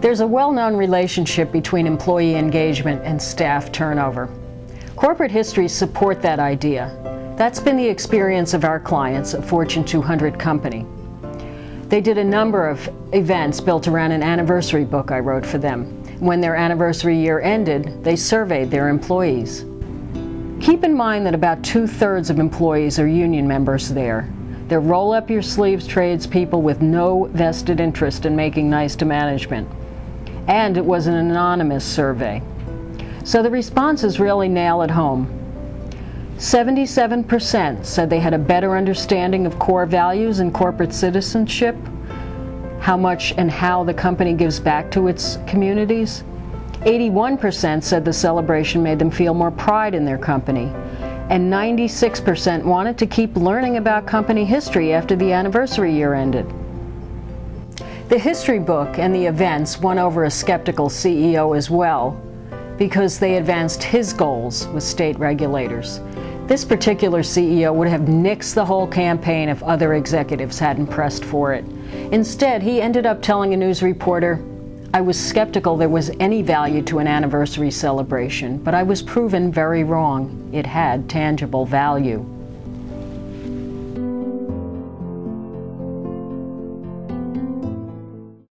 There's a well-known relationship between employee engagement and staff turnover. Corporate histories support that idea. That's been the experience of our clients, a Fortune 200 company. They did a number of events built around an anniversary book I wrote for them. When their anniversary year ended, they surveyed their employees. Keep in mind that about 2/3 of employees are union members there. They're roll-up-your-sleeves tradespeople with no vested interest in making nice to management. And it was an anonymous survey. So the responses really nail it home. 77% said they had a better understanding of core values and corporate citizenship, how much and how the company gives back to its communities. 81% said the celebration made them feel more pride in their company. And 96% wanted to keep learning about company history after the anniversary year ended. The history book and the events won over a skeptical CEO as well, because they advanced his goals with state regulators. This particular CEO would have nixed the whole campaign if other executives hadn't pressed for it. Instead, he ended up telling a news reporter, "I was skeptical there was any value to an anniversary celebration, but I was proven very wrong. It had tangible value."